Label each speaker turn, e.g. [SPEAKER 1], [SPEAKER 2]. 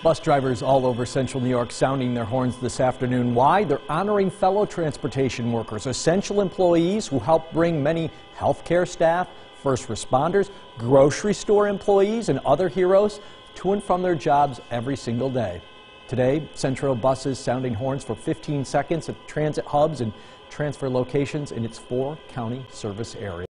[SPEAKER 1] Bus drivers all over central New York sounding their horns this afternoon. Why? They're honoring fellow transportation workers, essential employees who help bring many healthcare staff, first responders, grocery store employees, and other heroes to and from their jobs every single day. Today, Centro buses sounding horns for 15 seconds at transit hubs and transfer locations in its 4-county service area.